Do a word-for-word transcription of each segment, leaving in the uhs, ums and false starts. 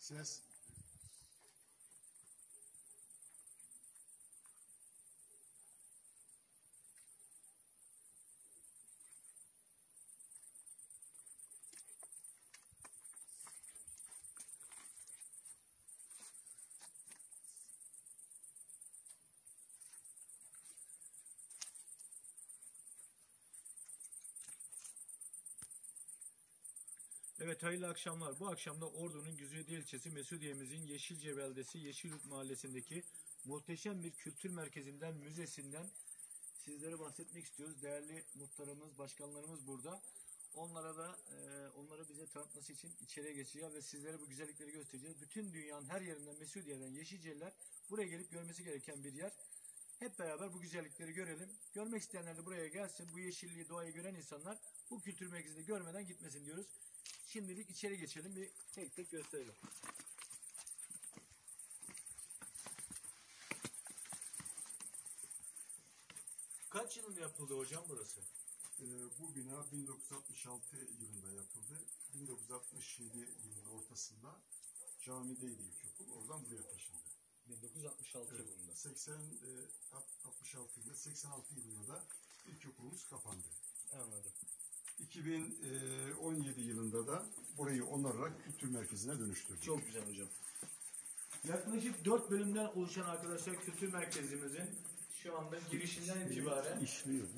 Ses. Evet, hayırlı akşamlar. Bu akşam da Ordu'nun Güzide ilçesi Mesudiye'mizin Yeşilce beldesi Yeşilyurt mahallesindeki muhteşem bir kültür merkezinden, müzesinden sizlere bahsetmek istiyoruz. Değerli muhtarımız, başkanlarımız burada. Onlara da e, onları bize tanıtması için içeriye geçeceğiz ve sizlere bu güzellikleri göstereceğiz. Bütün dünyanın her yerinden, Mesudiye'den Yeşilceliler buraya gelip görmesi gereken bir yer. Hep beraber bu güzellikleri görelim. Görmek isteyenler de buraya gelsin. Bu yeşilliği, doğayı gören insanlar bu kültür merkezini görmeden gitmesin diyoruz. Şimdilik içeri geçelim, bir tek tek gösterelim. Kaç yılında yapıldı hocam burası? Ee, bu bina bin dokuz yüz altmış altı yılında yapıldı. bin dokuz yüz altmış yedi yılının ortasında camideydi ilkokul. Oradan buraya taşındı. bin dokuz yüz altmış altı Evet, yılında. seksen, altmış altı yılında, seksen altı yılında da ilkokulumuz kapandı. Anladım. iki bin on yedi yılında da burayı onararak kültür merkezine dönüştürdük. Çok güzel hocam. Yaklaşık dört bölümden oluşan arkadaşlar kültür merkezimizin şu anda girişinden itibaren işliyor.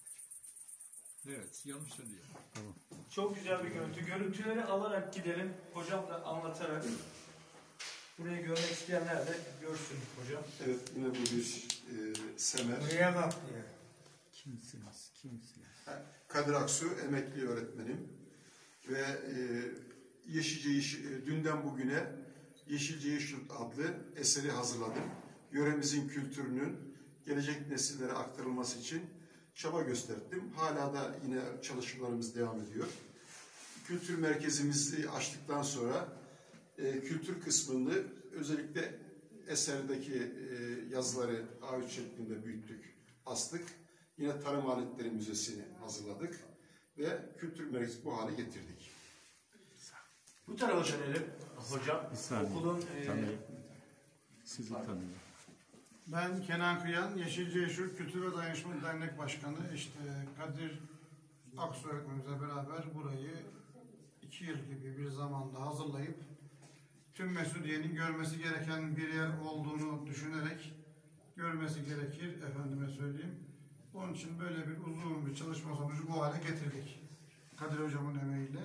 Evet, yanlış söylüyor. Tamam. çok güzel bir görüntü. Görüntüleri alarak gidelim. Hocam da anlatarak. Burayı görmek isteyenler de görsün hocam. Evet, yine bu bir e, semer. Buraya bak diye. Kimsiniz, kimsiniz? Kadir Aksu, emekli öğretmenim. Ve e, Yeşilce Yeşil, e, dünden bugüne Yeşilce Yeşilyurt adlı eseri hazırladım. Yöremizin kültürünün gelecek nesillere aktarılması için çaba gösterdim. Hala da yine çalışmalarımız devam ediyor. Kültür merkezimizi açtıktan sonra e, kültür kısmını özellikle eserdeki e, yazıları A üç şeklinde büyüttük, astık. Yine Tarım Aletleri Müzesi'ni hazırladık ve kültür merkezi bu hale getirdik. Bu tarafa dönelim hocam. Okulun e, Sizi tanıyorum. Ben Kenan Kıyan, Yeşilce Yeşilyurt Kültür ve Dayanışma Dernek Başkanı. İşte Kadir Aksu öğretmenimizle beraber burayı iki yıl gibi bir zamanda hazırlayıp tüm Mesudiye'nin görmesi gereken bir yer olduğunu düşünerek görmesi gerekir, efendime söyleyeyim. Onun için böyle bir uzun bir çalışma sonucu bu hale getirdik. Kadir Hocam'ın emeğiyle.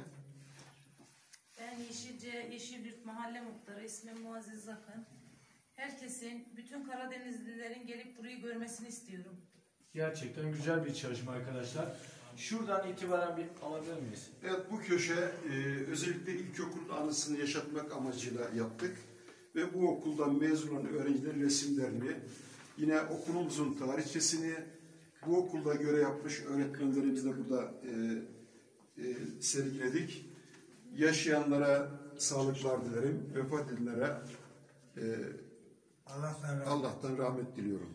Ben Yeşilce Yeşilyurt Mahalle Muhtarı, ismim Muazzez Akın. Herkesin, bütün Karadenizlilerin gelip burayı görmesini istiyorum. gerçekten güzel bir çalışma arkadaşlar. Şuradan itibaren bir alabilir miyiz? Evet, bu köşe e, özellikle ilkokul anısını yaşatmak amacıyla yaptık. Ve bu okuldan mezun olan öğrencilerin resimlerini, yine okulumuzun tarihçesini, bu okulda görev yapmış öğretmenlerimizi de burada e, e, sergiledik. Yaşayanlara sağlıklar dilerim, vefat edenlere e, Allah'tan razı Allah'tan rahmet diliyorum.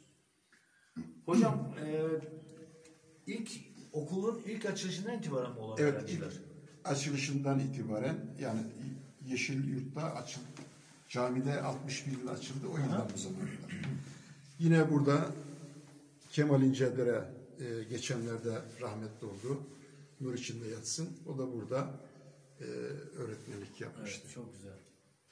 Hocam e, ilk okulun ilk açılışından itibaren mi olan Evet, öğrenciler? ilk açılışından itibaren, yani Yeşilyurt'ta açıldı. Camide altmış bir yıl açıldı, o yıldan bu zamana kadar. Yine burada Kemal İncedere e, geçenlerde rahmetli oldu. Nur içinde yatsın. O da burada e, öğretmenlik yapmıştı. Evet, çok güzel.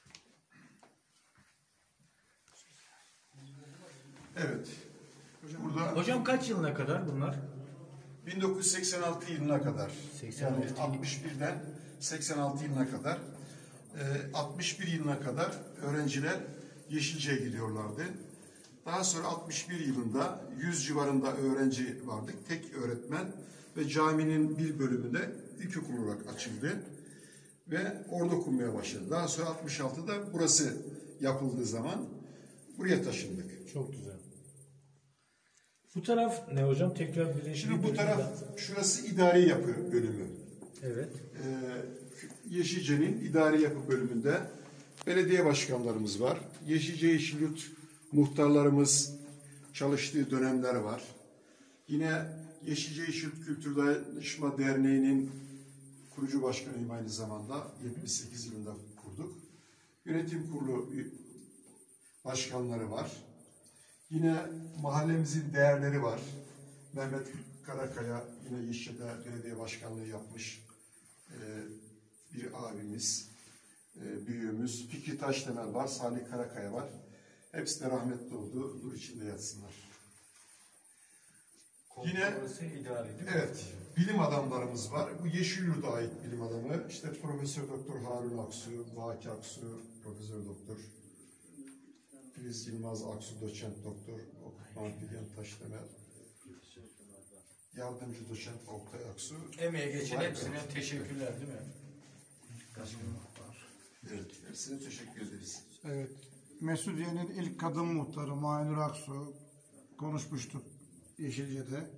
Evet. Burada Hocam kaç yılına kadar bunlar? bin dokuz yüz seksen altı yılına kadar, seksen yani altı. altmış birden seksen altı yılına kadar, e, altmış bir yılına kadar öğrenciler Yeşilce'ye gidiyorlardı. Daha sonra altmış bir yılında yüz civarında öğrenci vardı, tek öğretmen ve caminin bir bölümü de ilkokul olarak açıldı ve orada okunmaya başladı. Daha sonra altmış altıda burası yapıldığı zaman buraya taşındık. Çok güzel. Bu taraf ne hocam? Tekrar bir Şimdi bu taraf, şurası idari yapı bölümü. Evet. Ee, Yeşilce'nin idari yapı bölümünde belediye başkanlarımız var. Yeşilce Yeşilyurt muhtarlarımız çalıştığı dönemler var. Yine Yeşilce Yeşilyurt Kültür Dayanışma Derneği'nin kurucu başkanıyım aynı zamanda. yetmiş sekiz yılında kurduk. Yönetim kurulu başkanları var. Yine mahallemizin değerleri var. Mehmet Karakaya yine Yeşil'de belediye başkanlığı yapmış e, bir abimiz, e, büyüğümüz. Fikri Taşdemir var, Salih Karakaya var. Hepsi de rahmetli oldu. Nur içinde yatsınlar. Yine evet, bilim adamlarımız var. Bu Yeşilyurt'a ait bilim adamı. İşte Profesör Doktor Harun Aksu, Vaki Aksu, Profesör Doktor Filiz Yılmaz Aksu, Doçent Doktor Okutman Figen Taşdemir, Yardımcı Doçent Oktay Aksu. Emeğe geçen Vay hepsine be. teşekkürler değil mi? Evet, hepsine teşekkür ederiz. Evet. Mesudiye'nin ilk kadın muhtarı Mahinur Aksu konuşmuştuk Yeşilce'de.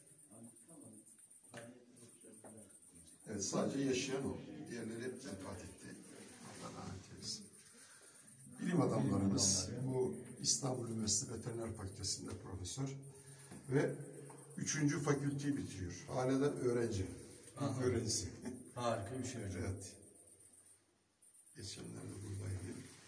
Evet, sadece yaşayan o. Diğerleri hep vefat etti. Allah rahmet eylesin. Bilim adamlarımız, bu İstanbul Üniversitesi Veteriner Fakültesi'nde profesör ve üçüncü fakülteyi bitiriyor. Hala da öğrenci. İlk öğrencisi. Harika bir şey hocam. Evet. Geçenlerde buradaydı.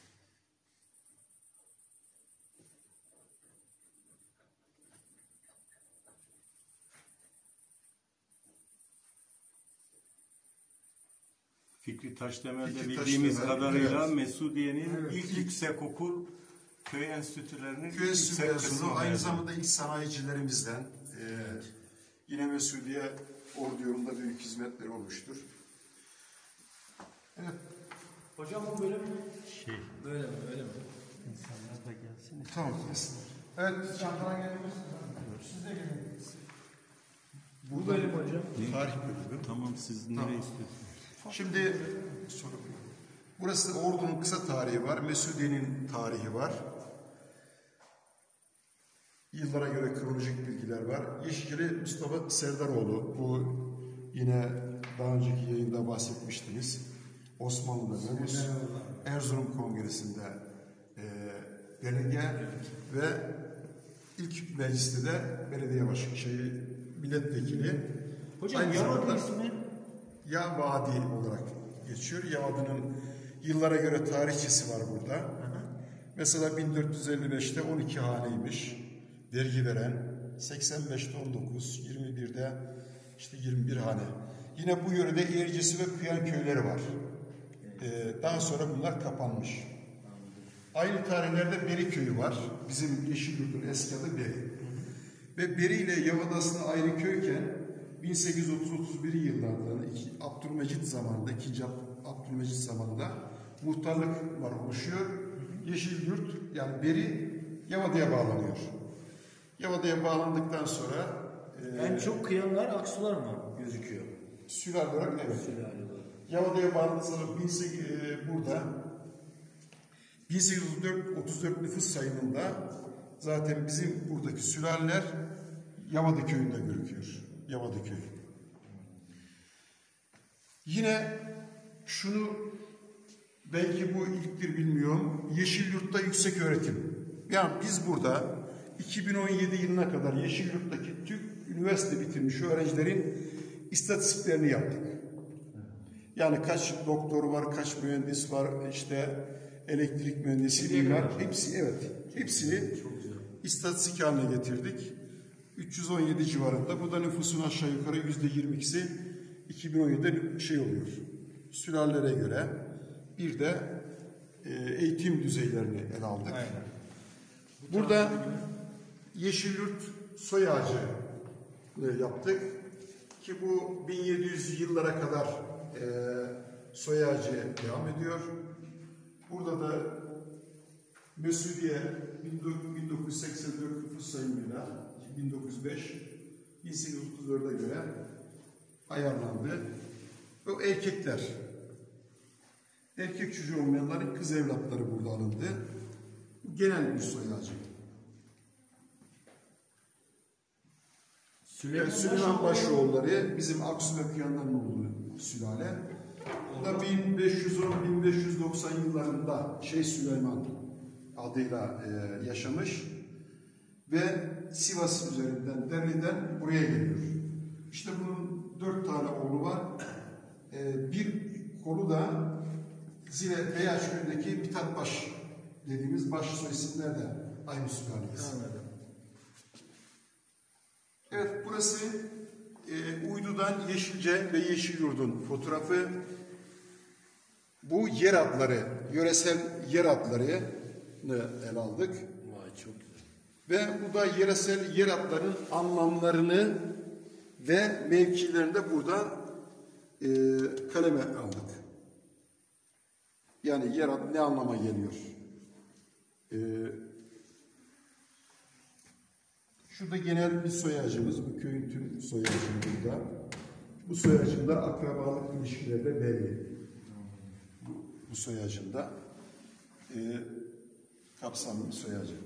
Fikri Taşdemir'de Fikri bildiğimiz Taşdemir'de, kadarıyla evet. Mesudiye'nin Evet. ilk yüksekokul köy enstitülerinin Köy enstitüsü yüksek mezunu, kısmı aynı mezunu. zamanda ilk sanayicilerimizden. E, yine Mesudiye Ordu yolunda büyük hizmetleri olmuştur. Evet. Hocam bu bölüm Şey, böyle mi? Öyle mi? insanlar da gelsin. Tamam. Evet, Çankırı'ya gelebilirsiniz. Siz de gelin. Bu bölüm hocam. Tarih bölümü. Tamam, siz nereye istiyorsunuz? Şimdi soru bu. Burası Ordu'nun kısa tarihi var, Mesudiye'nin tarihi var. Yıllara göre kronolojik bilgiler var. Yeşilceli Mustafa Serdaroğlu, bu yine daha önceki yayında bahsetmiştiniz. Osmanlı'da Memus, Erzurum Kongresi'nde e, delege ve ilk mecliste de belediye başkanı, şey, milletvekili. Hocam Aynı Yavadi zamanda- ismi Ya Vadi olarak geçiyor. Yavadi'nin yıllara göre tarihçesi var burada. Mesela bin dört yüz elli beşte on iki haneymiş vergi veren, seksen beşte on dokuz, yirmi birde işte yirmi bir hane. Yine bu yörede Eğircesi ve Kıyan köyleri var. Ee, daha sonra bunlar kapanmış. Aynı tarihlerde Beri köyü var. Bizim Yeşilyurt'un eski adı Beri. Ve Beri ile Yavadası'na ayrı köyken bin sekiz yüz otuz otuz bir yıllarında iki, Abdülmecit zamanında, ikinci Abdülmecit zamanında muhtarlık var oluşuyor. Yeşilyurt yani Beri Yavada'ya bağlanıyor. Yavada'ya bağlandıktan sonra e, en çok kıyanlar Aksular mı gözüküyor? sülale olarak evet. Sülale olarak. Yavada'ya bağlandığı zaman bin sekiz yüz, e, burada bin sekiz yüz otuz dört, otuz dört nüfus sayımında zaten bizim buradaki sülaleler Yavada köyünde görüküyor. Yavada köyü. Yine şunu belki bu ilktir bilmiyorum. Yeşilyurt'ta yüksek öğretim. Yani biz burada iki bin on yedi yılına kadar Yeşilyurt'taki Türk üniversite bitirmiş öğrencilerin istatistiklerini yaptık. Yani kaç doktor var, kaç mühendis var, işte elektrik mühendisi, mimar, hepsi evet, hepsini istatistik haline getirdik. üç yüz on yedi civarında. Bu da nüfusun aşağı yukarı yüzde yirmi ikisi iki bin on yedide şey oluyor. Sülalelere göre bir de e, eğitim düzeylerini ele aldık. Aynen. Burada Yeşilyurt soy ağacı yaptık ki bu bin yedi yüz yıllara kadar e, soy ağacı devam ediyor. Burada da Mesudiye bin dokuz yüz seksen dört nüfus sayımıyla bin dokuz yüz beş bin sekiz yüz otuz dörde göre ayarlandı. Bu erkekler. Erkek çocuğu olmayanların kız evlatları burada alındı. Genel bir soy ağacı. Süleyman, Evet, Süleyman Başoğulları bizim Aksu ve Kıyanların olduğu sülale. Bu da bin beş yüz on bin beş yüz doksan yıllarında Şeyh Süleyman adıyla e, yaşamış ve Sivas üzerinden, Derli'den buraya geliyor. İşte bunun dört tane oğlu var. E, bir kolu da Zile Beyaç köyündeki Mithat Baş dediğimiz baş soy isimler de aynı sülaleyiz. Anladım. Evet, burası e, Uydu'dan Yeşilce ve Yeşilyurt'un fotoğrafı. Bu yer adları, yöresel yer adlarını ele aldık. Vay çok güzel. Ve bu da yöresel yer adlarının anlamlarını ve mevkilerini de burada e, kaleme aldık. Yani yer adı ne anlama geliyor? E, şurada genel bir soy ağacımız, bu köyün tüm soy ağacı burada. Bu soy ağacında akrabalık ilişkileri de belli. Bu, bu soy ağacında e, kapsamlı bir soy ağacı.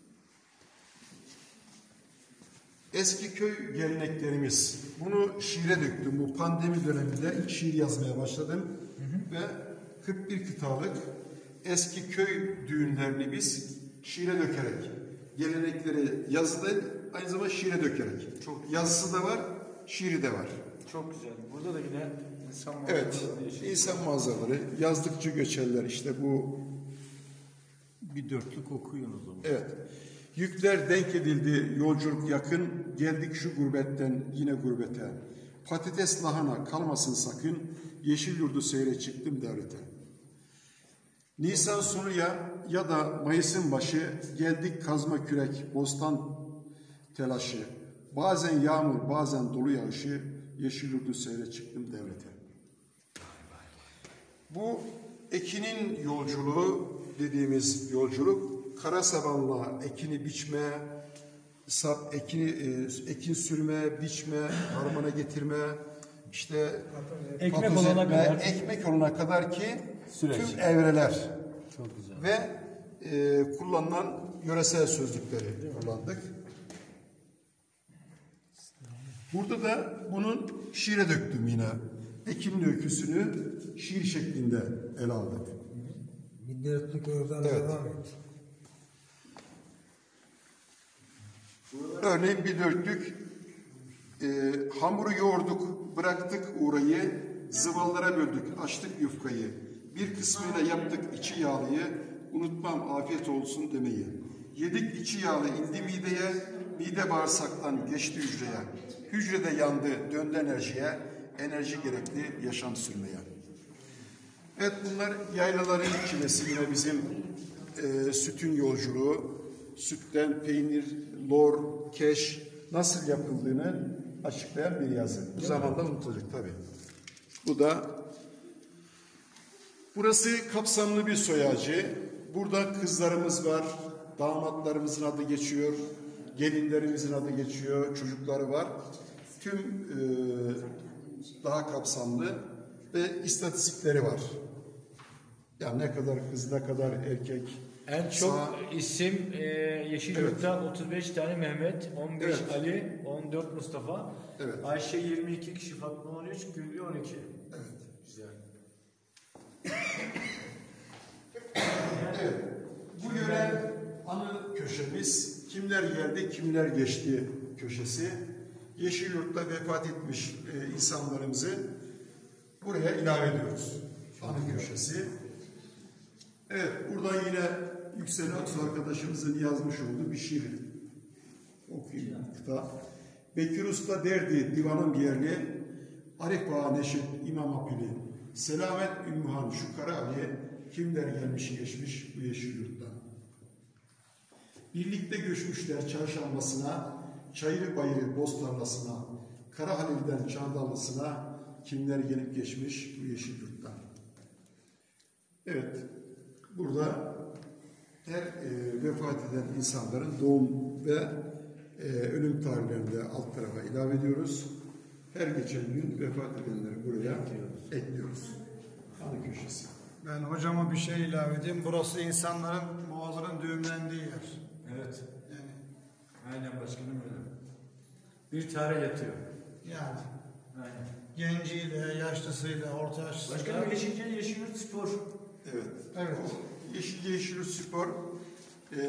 Eski köy geleneklerimiz. Bunu şiire döktüm. Bu pandemi döneminde ilk şiir yazmaya başladım. Hı hı. Ve kırk bir kıtalık eski köy düğünlerini biz şiire dökerek, gelenekleri yazıda aynı zamanda şiire dökerek. Çok yazısı da var, şiiri de var. Çok güzel. Burada da yine insan Evet, manzaraları, insan manzaraları, yazdıkça göçerler. İşte bu Bir dörtlük okuyun o zaman. evet. Yükler denk edildi, yolculuk yakın, geldik şu gurbetten yine gurbete. Patates lahana kalmasın sakın, yeşil yurdu seyre çıktım devlete. Nisan sonu ya ya da Mayıs'ın başı, geldik kazma kürek, bostan telaşı. Bazen yağmur, bazen dolu yağışı, yeşil yurdu seyre çıktım devlete. Bu ekinin yolculuğu dediğimiz yolculuk, kara sabanla ekini biçme, sap ekini e, ekin sürme, biçme, harmana getirme, işte Ekmek patoz olana etme, kadar. ekmek olana kadar ki Süreç. tüm evreler Çok güzel. ve e, kullanılan yöresel sözlükleri kullandık. Burada da bunun şiire döktüm yine. Ekin öyküsünü şiir şeklinde ele aldık. Bir dörtlük oradan Evet. devam et. Örneğin bir dörtlük e, hamuru yoğurduk, bıraktık uğrayı, zıvallara böldük, açtık yufkayı. Bir kısmıyla yaptık içi yağlıyı, unutmam afiyet olsun demeyi. Yedik içi yağlı indi mideye, mide bağırsaktan geçti hücreye. Hücrede yandı, döndü enerjiye, enerji gerekli yaşam sürmeye. Evet, bunlar yaylaların çilesi, yine bizim e, sütün yolculuğu, sütten peynir, lor, keş nasıl yapıldığını açıklayan bir yazı. Bu zamanda unutulacak tabii. Bu da, burası kapsamlı bir soy ağacı. Burada kızlarımız var, damatlarımızın adı geçiyor, gelinlerimizin adı geçiyor, çocukları var. Tüm e, daha kapsamlı ve istatistikleri var. Yani ne kadar kız, ne kadar erkek. En çok Sağ- isim e, Yeşilyurt'ta otuz beş tane Mehmet, on beş Evet. Ali, on dört Mustafa, Evet. Ayşe yirmi iki kişi, Fatma on üç, Güllü on iki. Evet. Güzel. Evet. Bu yöre anı köşemiz, kimler geldi, kimler geçti köşesi. Yeşilyurt'ta vefat etmiş e, insanlarımızı buraya ilave ediyoruz. Anı köşesi. Evet, buradan yine Yüksel Aksu arkadaşımızın yazmış olduğu bir şiir okuyayım kıta. Bekir Usta derdi divanın yerli, Arif Ağa Neşet İmam Abili, Selamet Ümmühan şu Kara Ali, kimler gelmiş geçmiş bu Yeşilyurt'tan. Birlikte göçmüşler çarşambasına, Çayırı Bayırı Bostanlasına, Kara Halil'den Çardallısına, kimler gelip geçmiş bu Yeşilyurt'tan. Evet, burada her e, vefat eden insanların doğum ve e, ölüm tarihlerini de alt tarafa ilave ediyoruz. Her geçen gün vefat edenleri buraya ekliyoruz. Anı köşesi. Ben hocama bir şey ilave edeyim. Burası insanların boğazının düğümlendiği yer. Evet. Yani, Aynen başkanım öyle. Bir tarih yatıyor. yani Aynen. genciyle, yaşlısıyla, orta yaşlısıyla. Başkanım Yeşilce Yeşilyurt Spor. Evet. Evet. O Yeşilce Yeşilyurt Spor e,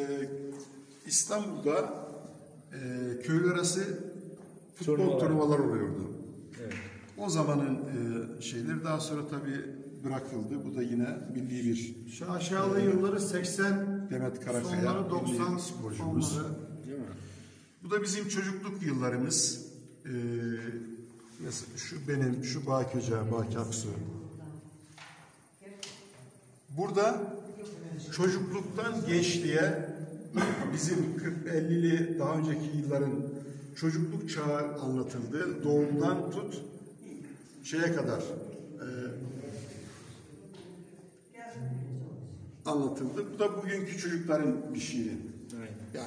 İstanbul'da e, köyler arası futbol Turnuvalar. turnuvalar oluyordu. Evet. O zamanın e, şeyleri daha sonra tabii bırakıldı. Bu da yine milli bir Şu aşağıda yılları seksen, Demet Karakaya sonları doksan milli sporcumuz. sonları. Bu da bizim çocukluk yıllarımız. Ee, mesela şu benim, şu Baki Hoca, Baki Aksu. Burada çocukluktan gençliğe bizim kırk ellili daha önceki yılların çocukluk çağı anlatıldı. Doğumdan tut şeye kadar e, anlatıldı. Bu da bugünkü çocukların bir şiiri. Yani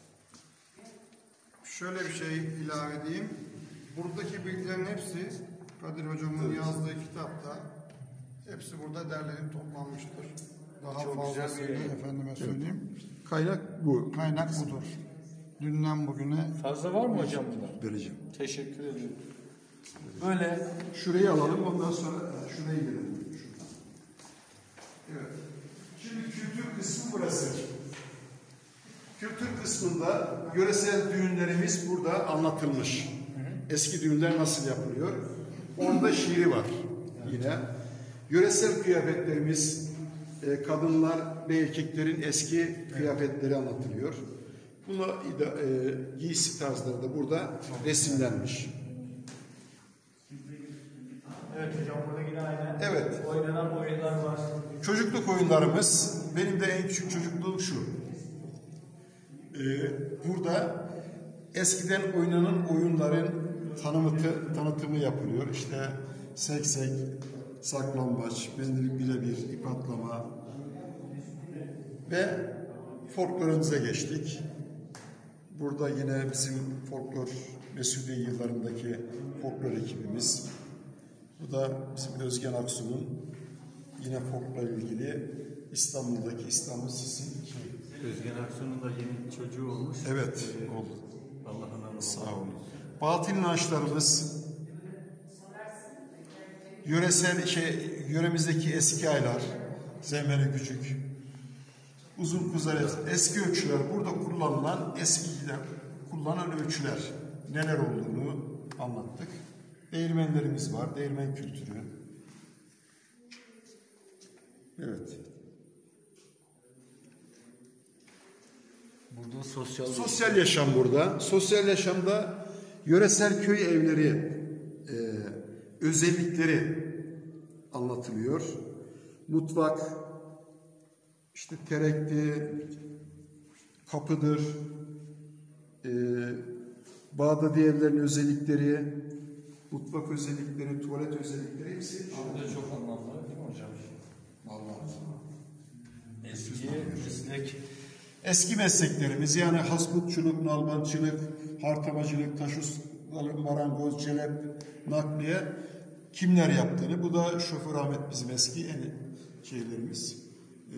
Şöyle bir şey ilave edeyim. Buradaki bilgilerin hepsi Kadir Hocam'ın yazdığı kitapta hepsi burada derlenip toplanmıştır. Daha fazlasıyla efendime söyleyeyim. kaynak bu. Kaynak budur. Dünden bugüne Fazla var mı hocam bunlar? Vereceğim. Teşekkür ederim. Böyle Şurayı alalım, ondan sonra şuraya girelim. Şuradan. Evet. Şimdi kültür kısmı burası. Kültür kısmında yöresel düğünlerimiz burada anlatılmış. Eski düğünler nasıl yapılıyor? Onda şiiri var yine. Yöresel kıyafetlerimiz, e, kadınlar ve erkeklerin eski kıyafetleri anlatılıyor. Buna e, giysi tarzları da burada resimlenmiş. evet hocam burada yine aynen Evet. oynanan oyunlar var. Çocukluk oyunlarımız, benim de en küçük çocukluğum şu. Ee, burada eskiden oynanan oyunların tanıtı, tanıtımı yapılıyor. İşte seksek, saklambaç, bendirik birebir, ip atlama ve folklorumuza geçtik. Burada yine bizim folklor Mesudiye yıllarındaki folklor ekibimiz. Bu da bizim Özgen Aksu'nun yine folklorla ilgili İstanbul'daki İstanbul Sis'in şey. Özgen Aksu'nun da yeni çocuğu olmuş. Evet, Ee, oldu. Allah'ın Sağ olun. Batıl inançlarımız, yöresel şey, yöremizdeki eski aylar, Zemene Küçük, Uzun Kuzalet, eski ölçüler, burada kullanılan eskiden kullanılan ölçüler neler olduğunu anlattık. Değirmenlerimiz var, değirmen kültürü. Evet. Burada sosyal Sosyal yaşam burada. Sosyal yaşamda yöresel köy evleri e, özellikleri anlatılıyor. Mutfak, işte terekti, kapıdır, e, bağda diğerlerin özellikleri, mutfak özellikleri, tuvalet özellikleri hepsi. Burada çok anlamlı değil mi hocam? Vallahi. Eski meslek. Eski mesleklerimiz yani hasbutçuluk, nalbantçılık, hartamacılık, taş ustalık, marangoz, celep, nakliye kimler yaptığını. Bu da şoför Ahmet bizim eski en şeylerimiz. Ee,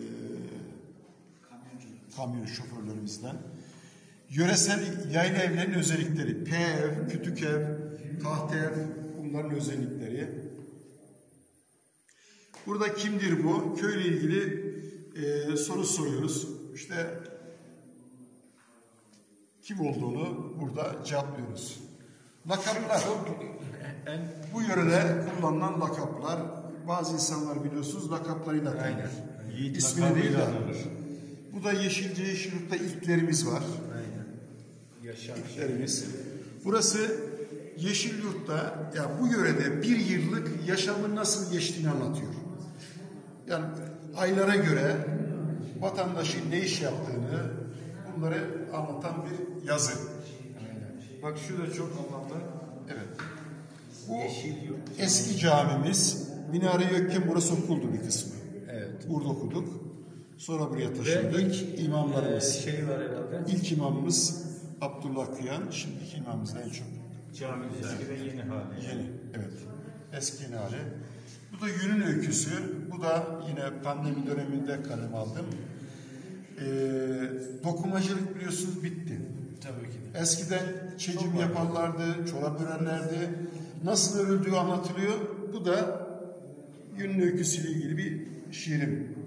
kamyon şoförlerimizden. Yöresel yayla evlerin özellikleri. P ev, kütük ev, taht ev, bunların özellikleri. Burada kimdir bu? Köyle ilgili e, soru soruyoruz. İşte kim olduğunu burada cevaplıyoruz. Lakaplar. Bu yörede kullanılan lakaplar. Bazı insanlar biliyorsunuz lakaplarıyla tanır. İsmini değil de. Bu da Yeşilce Yeşilyurt'ta ilklerimiz var. İlklerimiz. Burası Yeşilyurt'ta ya bu yörede bir yıllık yaşamın nasıl geçtiğini anlatıyor. Yani aylara göre vatandaşın ne iş yaptığını bunları anlatan bir yazı. Bak şu da çok anlamlı. Evet. Bu eski camimiz. Minare yokken burası okuldu bir kısmı. Evet. Burada okuduk. Sonra buraya taşındık. Ve ilk imamlarımız. şey var herhalde. İlk imamımız Abdullah Kıyan. Şimdiki imamımız en çok. Caminin eski ve yeni hali. Yeni. Evet. Eski yeni hali. Bu da Yünün Öyküsü. Bu da yine pandemi döneminde kalem aldım. Ee, dokumacılık biliyorsunuz bitti. Tabii ki de. Eskiden çecim yaparlardı, çorap örerlerdi. Nasıl örüldüğü anlatılıyor. Bu da Yünün Öyküsü'yle ilgili bir şiirim.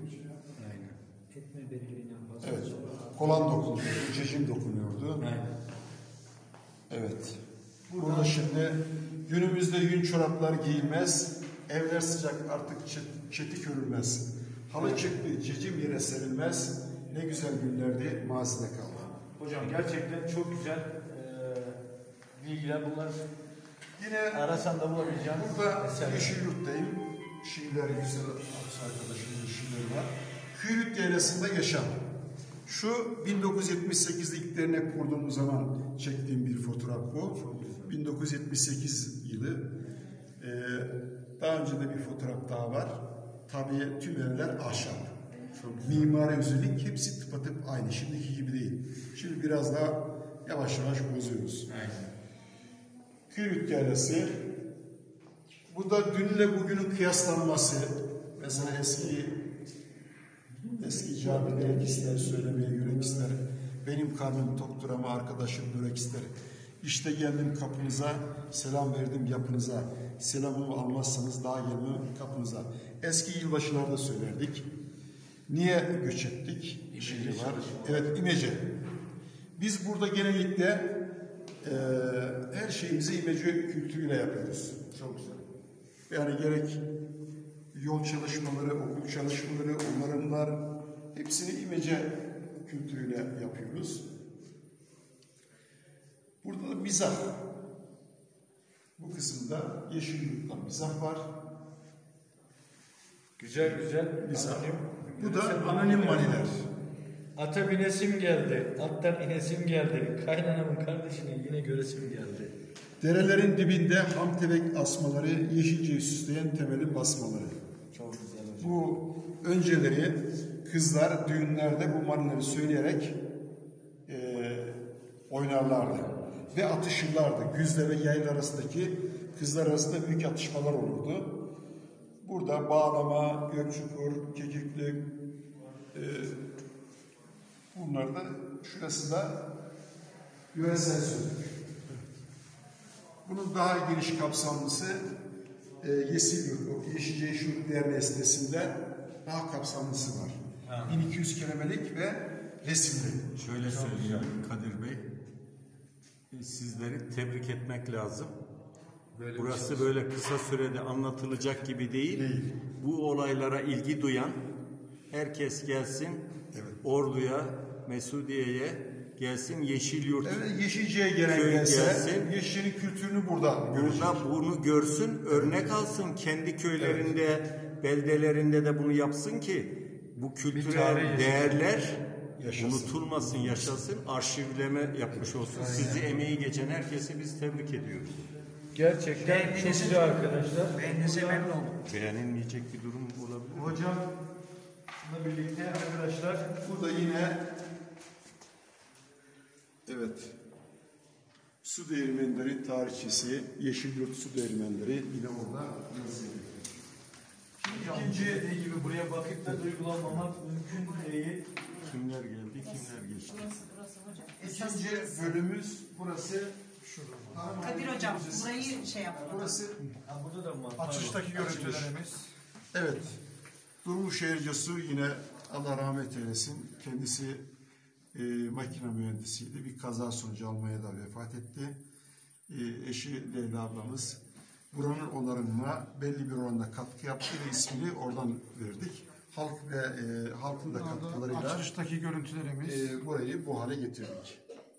Evet. Kolan dokunuyordu, cecim dokunuyordu. Aynen. Evet. Burada şimdi Günümüzde yün çoraplar giyilmez, evler sıcak artık çet- çetik örülmez. Halı çıktı cicim yere serilmez, ne güzel günlerdi mazide kaldı. Hocam gerçekten çok güzel eee bilgiler bunlar. Yine Arasan da bulabileceğim burada eserler. Yeşilyurt'tayım. Şiirler güzel arkadaşımın şiirleri var. Kürüt Yaylası'nda yaşam. Şu bin dokuz yüz yetmiş sekizde ilk dernek kurduğumuz zaman çektiğim bir fotoğraf bu. bin dokuz yüz yetmiş sekiz yılı. Ee, daha önce de bir fotoğraf daha var. Tabii tüm evler ahşap. Mimari özellik hepsi tıpatıp aynı. Şimdiki gibi değil. Şimdi biraz daha yavaş yavaş bozuyoruz. Kürüt Yaylası. Bu da dünle bugünün kıyaslanması. Mesela eski eski cami gerek ister, söylemeye yürek ister. Benim karnım toktur ama arkadaşım börek ister. İşte geldim kapınıza, selam verdim yapınıza. Selamımı almazsanız daha gelmem kapınıza. Eski yılbaşılarda söylerdik. Niye göç ettik? İmece var. Evet, İmece. Biz burada genellikle e, her şeyimizi İmece kültürüyle yapıyoruz. Çok güzel. Yani gerek yol çalışmaları, okul çalışmaları, onarımlar hepsini İmece kültürüyle yapıyoruz. Burada da mizah. Bu kısımda Yeşilyurt'ta mizah var. Güzel güzel. Mizah. Anonim. Bu da anonim maniler. Ata binesim geldi. Attan inesim geldi. Kaynanamın kardeşini yine göresim geldi. Derelerin dibinde hamtebek asmaları, yeşilceyi süsleyen temelin basmaları. Çok güzel hocam. Bu önceleri kızlar düğünlerde bu manileri söyleyerek e, oynarlardı. Ve atışırlardı. Güzle ve yayla arasındaki kızlar arasında büyük atışmalar olurdu. Burada bağlama, gökçukur, kekiklik, e, bunlar da şurası da yöresel sözlük. Bunun daha geniş kapsamlısı e, Yeşilyurt, Yeşilce Yeşilyurt Derneği sitesinde daha kapsamlısı var. Ha. bin iki yüz kelimelik ve resimli. Şöyle söyleyeyim Kadir Bey. Sizleri tebrik etmek lazım. Böyle Burası bir şey. böyle kısa sürede anlatılacak gibi değil. Değil. Bu olaylara ilgi duyan herkes gelsin. Evet. Ordu'ya, Mesudiye'ye gelsin. Yeşilyurt Evet, Yeşilce'ye gelen Köy gelse gelsin. Yeşil'in kültürünü burada görecek. burada bunu görsün, örnek alsın. Kendi köylerinde, beldelerinde de bunu yapsın ki bu kültürel değerler Yaşasın. unutulmasın, yaşasın. Arşivleme yapmış olsun. Sizi emeği geçen herkesi biz tebrik ediyoruz. Gerçekten çok güzel arkadaşlar. Beğeninize memnun oldum. Beğenilmeyecek bir durum olabilir. Hocamla birlikte arkadaşlar Burada yine evet su değirmenleri tarihçesi, Yeşilyurt su değirmenleri yine orada yazıyor. ikinci dediği gibi buraya bakıp da duygulanmamak mümkün değil. Kimler geldi, kimler geçti. Burası, burası hocam. İkinci bölümümüz burası. Şurada. Kadir hocam burayı şey yapalım. Burası Ha, burada da var. Açılıştaki görüntülerimiz. evet. Durmuş Ercasu yine Allah rahmet eylesin. Kendisi e, makine mühendisiydi. Bir kaza sonucu Almanya'da vefat etti. E, eşi Leyla ablamız buranın onarımına belli bir oranda katkı yaptı ve ismini oradan verdik. Halk ve e, halkın da katkılarıyla Açılıştaki görüntülerimiz. e, burayı bu hale getirdik.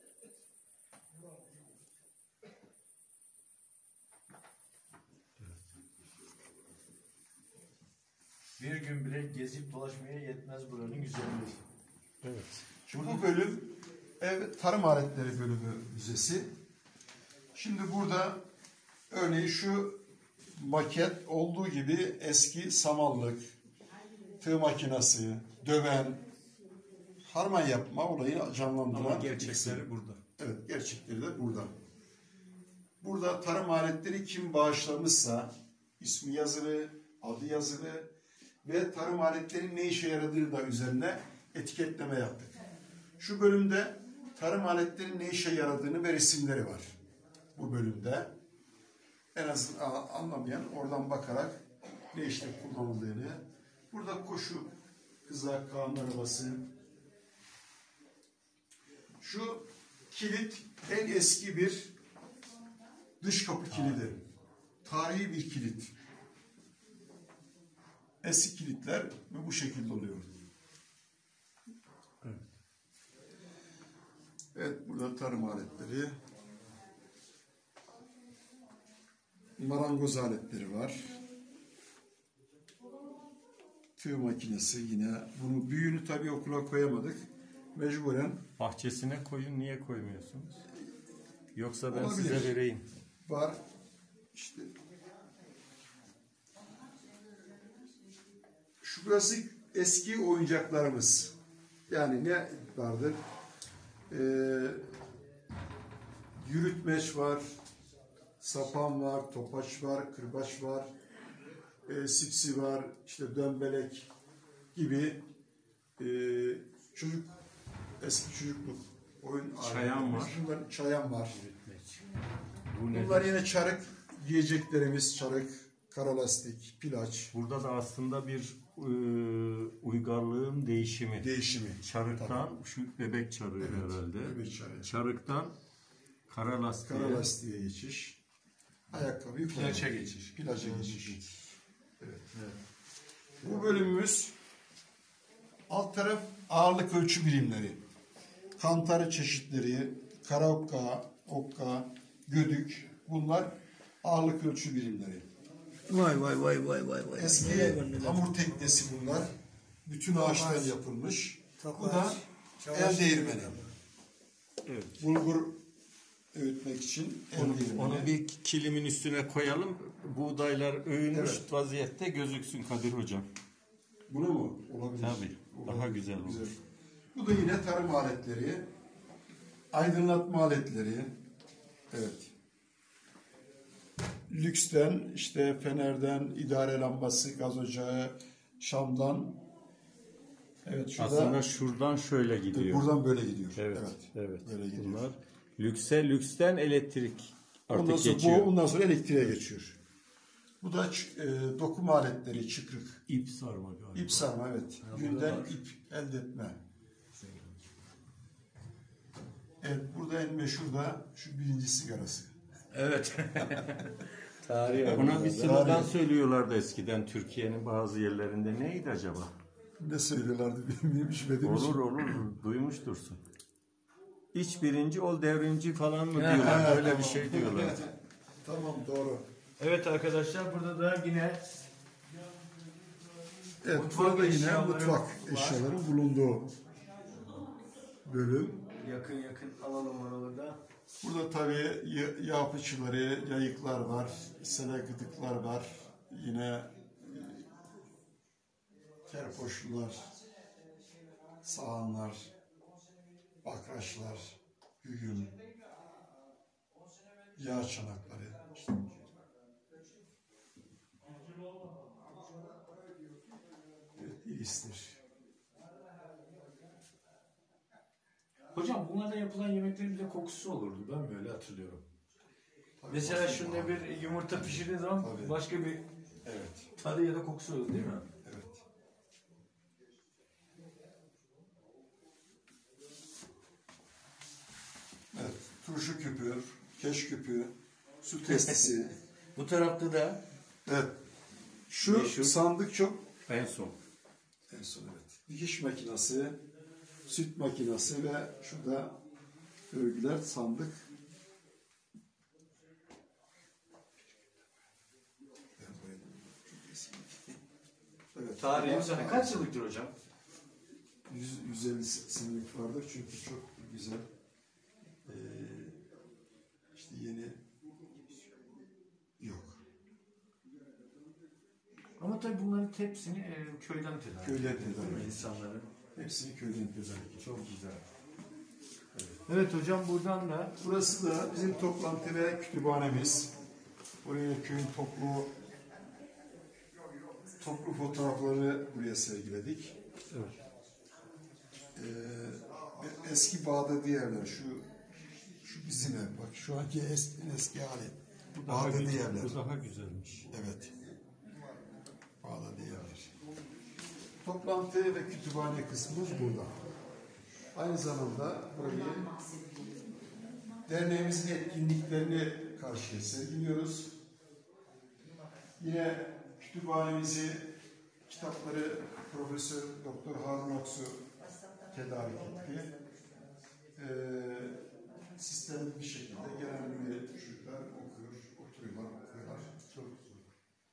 Bir gün bile gezip dolaşmaya yetmez buranın güzelliği. Evet. Şimdi bu bölüm ev tarım aletleri bölümü müzesi. Şimdi burada örneğin şu maket olduğu gibi eski samanlık, tığ makinesi, döven, harman yapma olayını canlandıran Ama gerçekleri burada. evet, gerçekleri de burada. Burada tarım aletleri kim bağışlamışsa ismi yazılı, adı yazılı ve tarım aletlerinin ne işe yaradığı da üzerine etiketleme yaptık. Şu bölümde tarım aletlerinin ne işe yaradığını ve resimleri var. Bu bölümde en azından anlamayan oradan bakarak ne işte kullanıldığını. Burada koşu, kızak, Kaan arabası. Şu kilit en eski bir dış kapı kilidi. tarihi bir kilit. Eski kilitler ve bu şekilde oluyor. Evet. Evet, burada tarım aletleri. Marangoz aletleri var. Tığ makinesi yine. Bunu büyüğünü tabii okula koyamadık. Mecburen Bahçesine koyun, niye koymuyorsunuz? Yoksa ben Olabilir. size vereyim. var. İşte şu burası eski oyuncaklarımız. Yani ne vardır? Ee, yürütmeç var, sapan var, topaç var, kırbaç var, e, sipsi var, işte dönbelek gibi e, çocuk eski çocukluk oyun Çayan aletlerimiz. var. Bunlar, çayan var. Bu Bunlar nedir? yine çarık yiyeceklerimiz, çarık, kara lastik, pilaç Burada da aslında bir e, uygarlığın değişimi. değişimi. Çarıktan, şu bebek çarığı herhalde. Bebek çarığı. Çarıktan kara lastiğe. Kara lastiğe geçiş. Ayakkabıyı Plaja kullanmak. geçiş. Plaja geçiş. Evet. Bu bölümümüz alt taraf ağırlık ölçü birimleri. Kantarı çeşitleri, kara okka, okka, gödük, bunlar ağırlık ölçü birimleri. Vay vay vay vay vay vay. Eski hamur teknesi bunlar. Bütün ağaçtan yapılmış. Bu da el değirmeni. Evet. Bulgur öğütmek için el Onu, değirmeni. onu bir kilimin üstüne koyalım. Buğdaylar övünmüş Evet. vaziyette gözüksün Kadir Hocam. Bunu mu? Olabilir. Tabii. Olabilir. Daha güzel olur. Bu da yine tarım aletleri. Aydınlatma aletleri. Evet. Lüksten, işte fenerden, idare lambası, gaz ocağı, şamdan. Evet, şurada Aslında şuradan şöyle gidiyor. buradan böyle gidiyor. Evet, evet. Böyle gidiyor. Bunlar lükse, lüksten elektrik artık Ondan sonra geçiyor. bu ondan sonra elektriğe geçiyor. Bu da ç- e, dokuma aletleri, çıkrık. İp sarma galiba. İp sarma, evet. Günden ip elde etme. Evet, burada en meşhur da şu birinci sigarası. Evet. Buna bir slogan söylüyorlardı eskiden Türkiye'nin bazı yerlerinde. Neydi acaba? Ne söylüyorlardı bilmiyorum, içmediğim Olur için. olur duymuştursun. İç birinci ol devrimci falan mı diyorlar? Böyle bir şey diyorlar. Tamam, doğru. Evet arkadaşlar, burada da yine Evet, Mutfak burada yine eşyaları mutfak var. eşyaların bulunduğu bölüm. yakın yakın alalım oraları da. Burada tabii y- yağ fıçıları, yayıklar var, sele gıdıklar var. Yine e, kerpoşlular, sahanlar, bakraçlar, güğüm, yağ çanakları. İşte. Evet, ilistir. Hocam bunlardan yapılan yemeklerin bir de kokusu olurdu. Ben böyle hatırlıyorum. Mesela şunda bir yumurta pişirdiğin zaman Tabii. başka bir Evet, tadı ya da kokusu olur değil mi? evet. Evet, turşu küpü, keş küpü, su testisi. Bu tarafta da Evet. Şu Meşhur. sandık çok en son. en son, evet. Dikiş makinesi, süt makinesi ve şurada örgüler, sandık. Evet. Tarihimiz kaç yıllıktır hocam? yüz, yüz elli senelik vardır çünkü çok güzel. Ee, işte yeni yok. Ama tabii bunların hepsini e, köyden tedarik Köyden ediyor, tedarik değil mi ediyor. insanların? Hepsini köyden tedarik. Çok güzel. Evet hocam, buradan da Burası da bizim toplantı ve kütüphanemiz. Buraya köyün toplu toplu fotoğrafları buraya sergiledik. Evet. Ee, eski Bağdadi yerler, şu şu bizim ev, bak şu anki eski, eski hali. Bu daha, Bağdadi güzel, yerler. bu daha güzelmiş. Evet. Bağdadi yerler. Toplantı ve kütüphane kısmımız burada. Aynı zamanda burayı derneğimizin etkinliklerini karşıya sergiliyoruz. Yine kütüphanemizi, kitapları Profesör Doktor Harun Aksu tedarik etti. Ee, sistemli bir şekilde gelen bir çocuklar okuyor, oturuyorlar, okuyorlar. Çok güzel.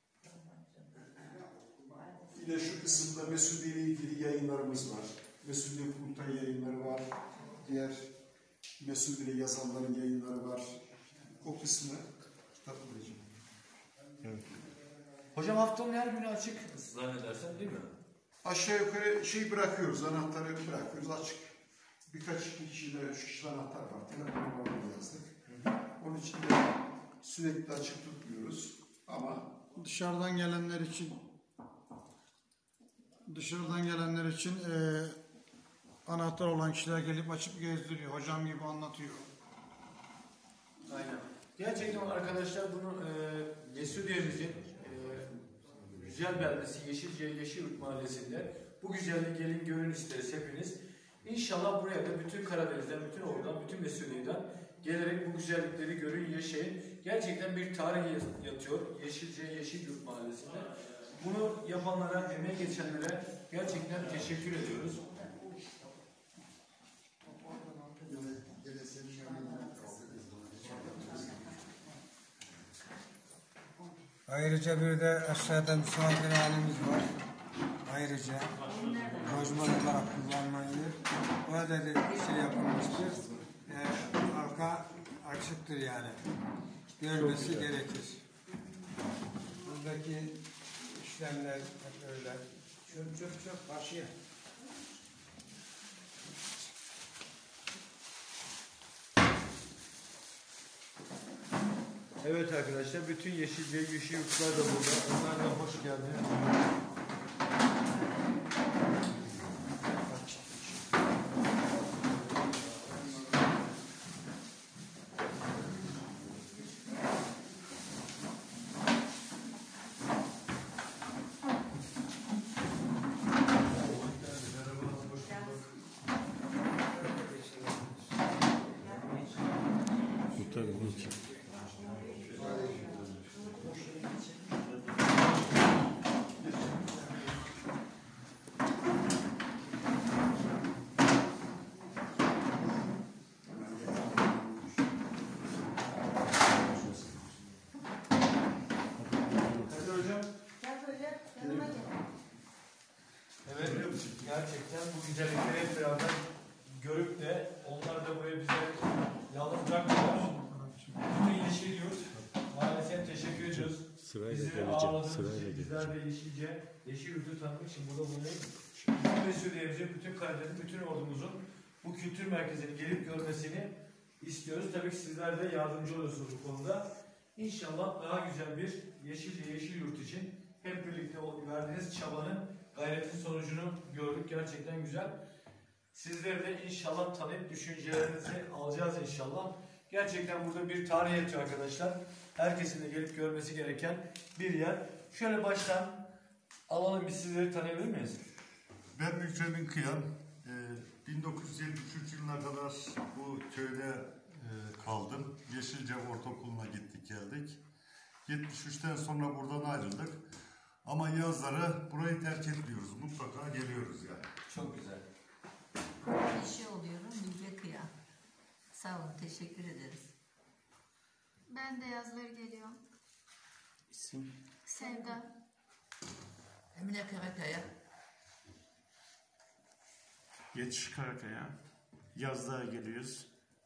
Yine şu kısımda Mesudiye ile ilgili yayınlarımız var. Mesudiye Kurultay yayınları var. Diğer Mesudiye yazanların yayınları var. O kısmı kitap bulacağım. Evet. Hocam haftanın her günü açık zannedersen değil mi? Aşağı yukarı şey bırakıyoruz, anahtarı bırakıyoruz açık. Birkaç kişiyle, üç kişi anahtar var. Telefonla yazdık. Onun için de sürekli açık tutmuyoruz. Ama Dışarıdan gelenler için dışarıdan gelenler için e, anahtar olan kişiler gelip açıp gezdiriyor. Hocam gibi anlatıyor. Aynen. Gerçekten arkadaşlar bunu e, Mesudiye'mizin e, güzel beldesi Yeşilce Yeşilyurt Mahallesi'nde bu güzelliği gelin görün isteriz hepiniz. İnşallah buraya da bütün Karadeniz'den, bütün oradan, bütün Mesudiye'den gelerek bu güzellikleri görün, yaşayın. Gerçekten bir tarih yatıyor Yeşilce Yeşilyurt Mahallesi'nde. Bunu yapanlara, emeği geçenlere gerçekten teşekkür ediyoruz. Ayrıca bir de aşağıda misafirhanemiz var. Ayrıca lojman olarak kullanılan yer. Burada da şey yapılmıştır. E, halka açıktır yani. Görmesi gerekir. Buradaki işlemler hep öyle. Çöp çöp çöp karşıya. Evet arkadaşlar, bütün Yeşilce Yeşilyurtlar da burada. Onlar da hoş geldiniz. Gerçekten bu güzellikleri hep beraber görüp de onlar da buraya bize yalnız bırakmıyorlar. Bütün Yeşilyurt Mahallesi'ne teşekkür ediyoruz. Bizi ağırladığınız için bizler de Yeşilce, Yeşilyurt'u tanımak için burada bulunayım. Bütün Mesudiye'mizin, bütün Karadeniz'in, bütün ordumuzun bu kültür merkezini gelip görmesini istiyoruz. Tabii ki sizler de yardımcı oluyorsunuz bu konuda. İnşallah daha güzel bir Yeşilce, Yeşilyurt için hep birlikte verdiğiniz çabanın, gayretin sonucunu gördük. Gerçekten güzel. Sizleri de inşallah tanıyıp düşüncelerinizi alacağız inşallah. Gerçekten burada bir tarih yatıyor arkadaşlar. Herkesin de gelip görmesi gereken bir yer. Şöyle baştan alalım, biz sizleri tanıyabilir miyiz? Ben Mükremin Kıyan. bin dokuz yüz yetmiş üç yılına kadar bu köyde kaldım. Yeşilce Ortaokulu'na gittik geldik. yetmiş üçten sonra buradan ayrıldık. Ama yazları burayı terk etmiyoruz. Mutlaka geliyoruz yani. Çok güzel. Eşi oluyorum, Bilge Kıya. Sağ olun, teşekkür ederiz. Ben de yazları geliyorum. İsim? Sevda. Emine Karakaya. Yetiş Karakaya. Yazlığa geliyoruz.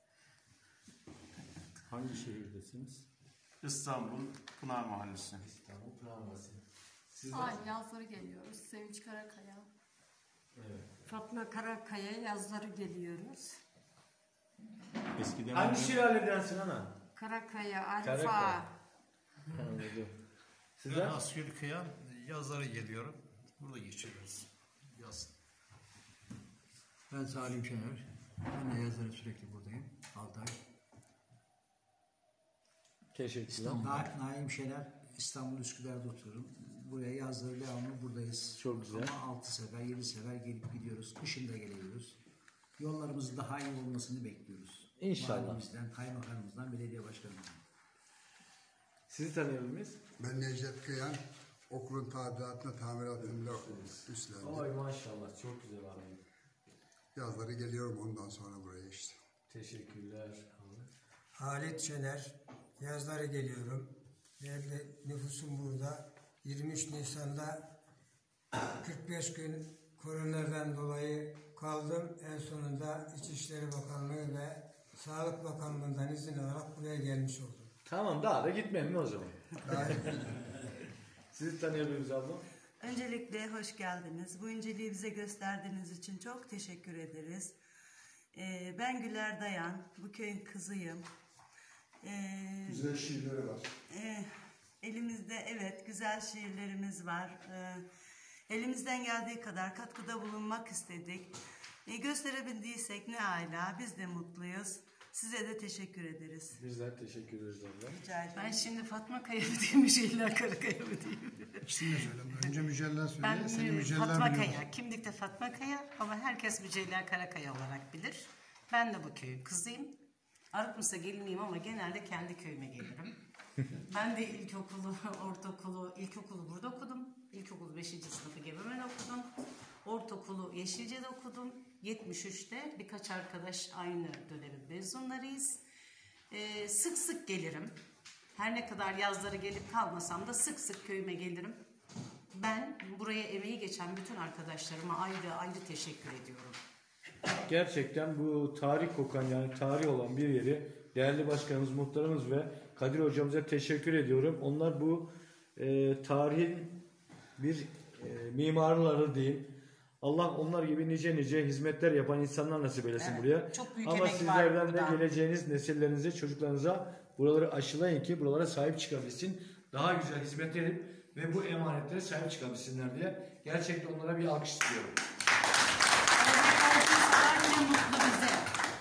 Hangi şehirdesiniz? İstanbul Pınar Mahallesi. İstanbul Pınar Mahallesi. Ay, yazları geliyoruz. Sevinç Karakaya. Evet. Fatma Karakaya yazları geliyoruz. Eskiden Hangi şiraledensin ana? Karakaya, Alfa. Karakaya. Anladım. Ben Sizler? Askeri Kıyan, yazlara geliyorum. Burada geçiriyoruz. Yaz. Ben Salim Şener. Ben de yazları sürekli buradayım. altı ay. Teşekkürler. Na Naim Şener, İstanbul Üsküdar'da oturuyorum. Buraya yazları devamlı buradayız. Çok güzel. Ama altı sefer, yedi sefer gelip gidiyoruz. Kışın da geliyoruz. Yollarımızın daha iyi olmasını bekliyoruz. İnşallah. Valimizden, kaymakamımızdan, belediye başkanımızdan. Sizi tanıyabilir miyiz? Ben Necdet Kıyan, okulun tadilatına, tamiratında üstlendim. Ay maşallah, çok güzel abi. Yazları geliyorum ondan sonra buraya işte. Teşekkürler. Halit Şener, yazları geliyorum. Nerede nüfusum burada. yirmi üç Nisan'da kırk beş gün koronadan dolayı kaldım. En sonunda İçişleri Bakanlığı ve Sağlık Bakanlığı'ndan izin alarak buraya gelmiş oldum. Tamam, daha da gitmem mi o zaman? Sizi tanıyabiliriz abla. Öncelikle hoş geldiniz. Bu inceliği bize gösterdiğiniz için çok teşekkür ederiz. Ee, ben Güler Dayan, bu köyün kızıyım. Ee, Güzel şiirleri var. E, elimizde evet güzel şiirlerimiz var. Ee, elimizden geldiği kadar katkıda bulunmak istedik. E, gösterebildiysek ne âlâ, biz de mutluyuz. Size de teşekkür ederiz. Bizler teşekkür ederiz abla. Rica ederim. Ben şimdi Fatma Kaya mı diyeyim, Mücella Karakaya mı diyeyim? İkisini de söyle. Önce Mücella söyle. Ben seni e, Mücella Fatma biliyoruz. Kaya, kimlikte Fatma Kaya ama herkes Mücella Karakaya olarak bilir. Ben de bu köyün kızıyım. Arıkmus'a geliniyim ama genelde kendi köyüme gelirim. Ben de ilkokulu, ortaokulu, ilkokulu burada okudum. İlkokulu beşinci sınıfı Gebemen okudum. Ortaokulu Yeşilce'de okudum. yetmiş üçte birkaç arkadaş aynı dönemin mezunlarıyız. Ee, sık sık gelirim. Her ne kadar yazları gelip kalmasam da sık sık köyüme gelirim. Ben buraya emeği geçen bütün arkadaşlarıma ayrı ayrı teşekkür ediyorum. Gerçekten bu tarih kokan, yani tarih olan bir yeri değerli başkanımız, muhtarımız ve Kadir hocamıza teşekkür ediyorum. Onlar bu e, tarihin bir e, mimarları diyeyim. Allah onlar gibi nice nice hizmetler yapan insanlar nasip eylesin Evet, buraya. çok büyük Ama emek var sizlerden de burada. geleceğiniz nesillerinize, çocuklarınıza buraları aşılayın ki buralara sahip çıkabilsin. Daha güzel hizmet edip ve bu emanetlere sahip çıkabilsinler diye gerçekten onlara bir alkış istiyorum. Ne mutlu bize.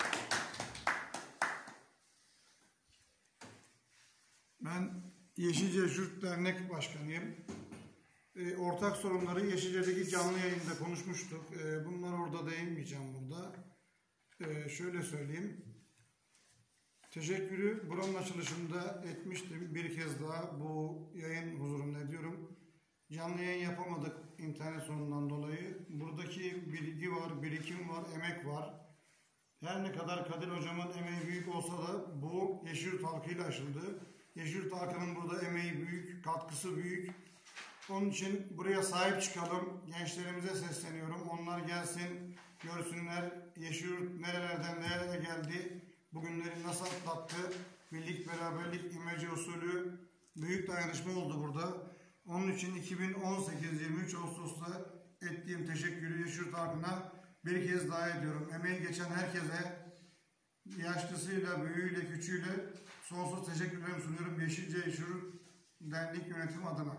Ben Yeşilce Şurt Dernek Başkanıyım. E, ortak sorunları Yeşilce'deki canlı yayında konuşmuştuk. E, bunlar orada değinmeyeceğim burada. E, şöyle söyleyeyim. Teşekkürü buranın açılışında etmiştim. Bir kez daha bu yayın huzurunda ediyorum. Canlı yayın yapamadık internet sorunundan dolayı. Buradaki bilgi var, birikim var, emek var. Her ne kadar Kadir hocamın emeği büyük olsa da bu Yeşilyurt halkıyla aşıldı. Yeşilyurt halkının burada emeği büyük, katkısı büyük. Onun için buraya sahip çıkalım. Gençlerimize sesleniyorum. Onlar gelsin, görsünler. Yeşilyurt nerelerden nereye geldi, bugünleri nasıl atlattı. Birlik, beraberlik, imece usulü büyük dayanışma oldu burada. Onun için iki bin on sekiz yirmi üç Ağustos'ta ettiğim teşekkürü Yeşilyurt halkına bir kez daha ediyorum. Emeği geçen herkese, yaşlısıyla, büyüğüyle, küçüğüyle sonsuz teşekkürlerimi sunuyorum Yeşilce Yeşilyurt Dernek Yönetim adına.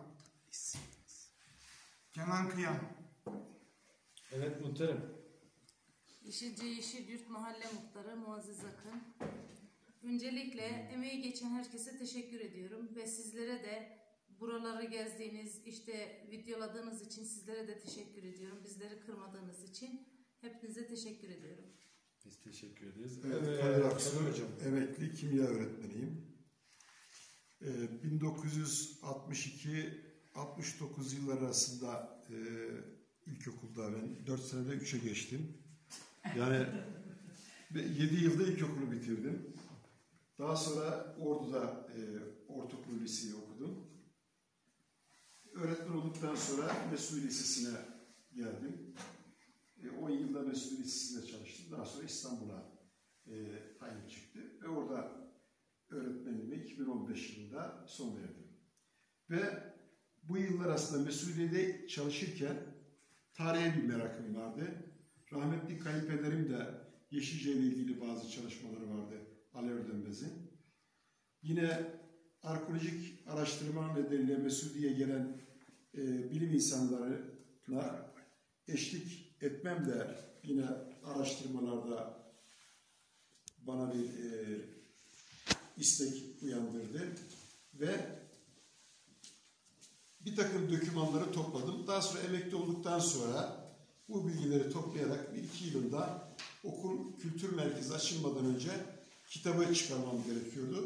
Kenan Kıyan. Evet muhtarım. Yeşilce Yeşilyurt Mahalle Muhtarı Muazzez Akın. Öncelikle emeği geçen herkese teşekkür ediyorum ve sizlere de buraları gezdiğiniz, işte videoladığınız için sizlere de teşekkür ediyorum. Bizleri kırmadığınız için hepinize teşekkür ediyorum. Biz teşekkür ederiz. Evet, Evet, Kadir Aksu Kadir hocam, emekli kimya öğretmeniyim. Ee, bin dokuz yüz altmış iki altmış dokuz yıllar arasında e, ilkokulda ben dört senede üçe geçtim. Yani yedi yılda ilkokulu bitirdim. Daha sonra Ordu'da e, ortaokul liseyi okudum. Öğretmen olduktan sonra Mesut Lisesi'ne geldim. E, on yılda Mesut Lisesi'nde çalıştım. Daha sonra İstanbul'a e, tayin çıktı. Ve orada öğretmenliğime iki bin on beş yılında son verdim. Ve bu yıllar aslında Mesudiye'de çalışırken tarihe bir merakım vardı. Rahmetli kayınpederim de Yeşilce ile ilgili bazı çalışmaları vardı. Ali Ördönmez'in. Yine arkeolojik araştırma nedeniyle Mesudiye'ye gelen e, bilim insanlarına eşlik etmem de yine araştırmalarda bana bir e, istek uyandırdı. Ve bir takım dokümanları topladım. Daha sonra emekli olduktan sonra bu bilgileri toplayarak bir iki yılında okul kültür merkezi açılmadan önce kitabı çıkarmam gerekiyordu.